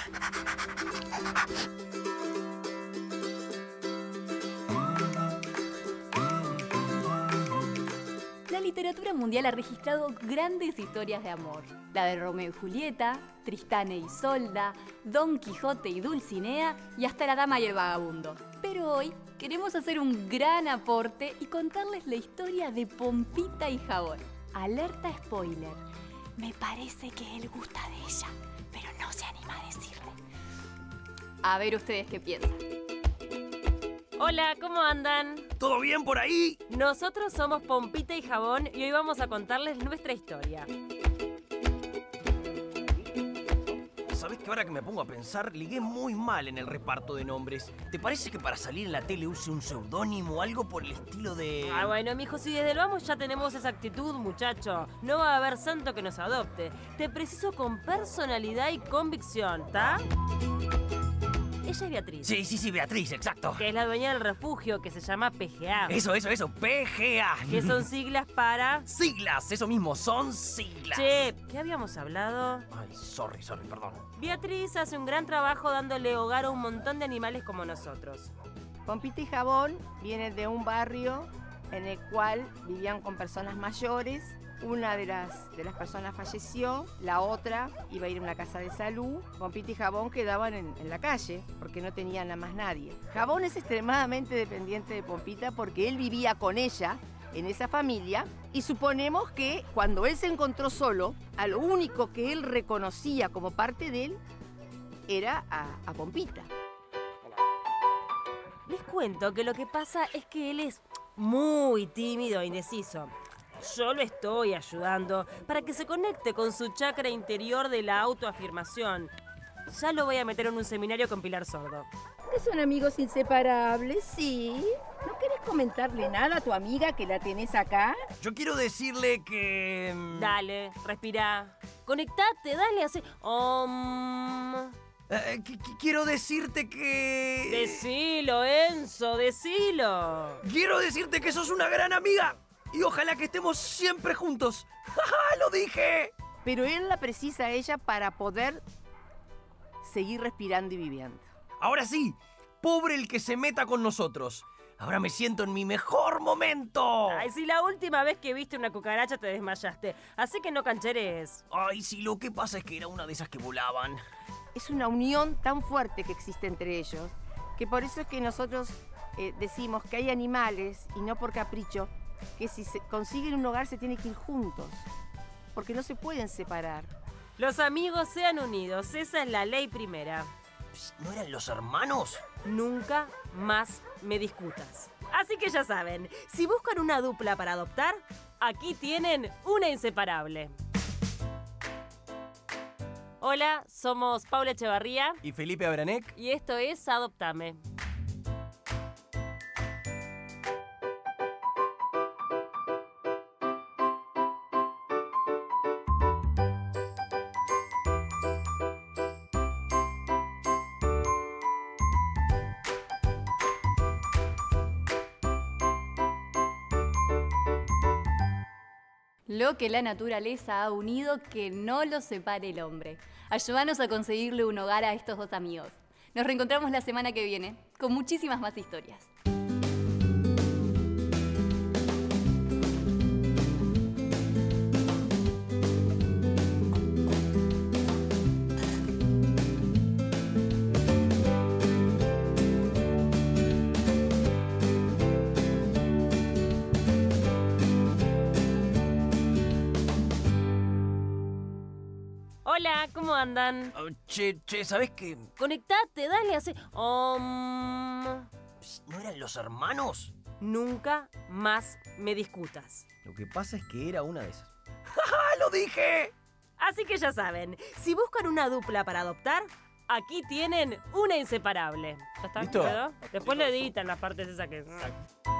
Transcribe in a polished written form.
La literatura mundial ha registrado grandes historias de amor. La de Romeo y Julieta, Tristán e Isolda, Don Quijote y Dulcinea y hasta La Dama y el Vagabundo. Pero hoy queremos hacer un gran aporte y contarles la historia de Pompita y Jabón. Alerta spoiler. Me parece que él gusta de ella, pero no se anima a decirle. A ver ustedes qué piensan. Hola, ¿cómo andan? ¿Todo bien por ahí? Nosotros somos Pompita y Jabón y hoy vamos a contarles nuestra historia. ¿Sabés que ahora que me pongo a pensar, ligué muy mal en el reparto de nombres? ¿Te parece que para salir en la tele use un seudónimo o algo por el estilo de...? Ah, bueno, mijo, si desde el vamos ya tenemos esa actitud, muchacho. No va a haber santo que nos adopte. Te preciso con personalidad y convicción, ¿tá? Ella es Beatriz. Sí, Beatriz, exacto. Que es la dueña del refugio, que se llama PGA. Eso, PGA. Que son siglas para... Siglas, eso mismo, son siglas. Che, ¿qué habíamos hablado? Ay, sorry, perdón. Beatriz hace un gran trabajo dándole hogar a un montón de animales como nosotros. Pompita y Jabón vienen de un barrio en el cual vivían con personas mayores. Una de las personas falleció, la otra iba a ir a una casa de salud. Pompita y Jabón quedaban en la calle porque no tenían a más nadie. Jabón es extremadamente dependiente de Pompita porque él vivía con ella en esa familia y suponemos que cuando él se encontró solo, a lo único que él reconocía como parte de él era a Pompita. Les cuento que lo que pasa es que él es muy tímido e indeciso. Yo lo estoy ayudando para que se conecte con su chakra interior de la autoafirmación. Ya lo voy a meter en un seminario con Pilar Sordo. ¿Que son amigos inseparables? Sí. ¿No querés comentarle nada a tu amiga que la tenés acá? Yo quiero decirle que... Dale, respira. Conectate, dale, hace... quiero decirte que... Decilo, Enzo, decilo. Quiero decirte que sos una gran amiga. Y ojalá que estemos siempre juntos. ¡Ja, lo dije! Pero él la precisa a ella para poder seguir respirando y viviendo. Ahora sí, pobre el que se meta con nosotros. Ahora me siento en mi mejor momento. Ay, si la última vez que viste una cucaracha te desmayaste. Así que no cancheres. Ay, sí, lo que pasa es que era una de esas que volaban. Es una unión tan fuerte que existe entre ellos, que por eso es que nosotros decimos que hay animales, y no por capricho, que si se consiguen un hogar se tienen que ir juntos, porque no se pueden separar. Los amigos sean unidos, esa es la ley primera. ¿No eran los hermanos? Nunca más me discutas. Así que ya saben, si buscan una dupla para adoptar, aquí tienen una inseparable. Hola, somos Paula Echevarría y Felipe Abranek. Y esto es Adoptame. Lo que la naturaleza ha unido, que no lo separe el hombre. Ayúdanos a conseguirle un hogar a estos dos amigos. Nos reencontramos la semana que viene, con muchísimas más historias. Hola, ¿cómo andan? Che, ¿sabés qué? Conectate, dale, hace... ¿No eran los hermanos? Nunca más me discutas. Lo que pasa es que era una de esas. ¡Ja, lo dije! Así que ya saben, si buscan una dupla para adoptar, aquí tienen una inseparable. ¿Ya está? ¿Listo? ¿Quedó? Después le editan las partes esas que...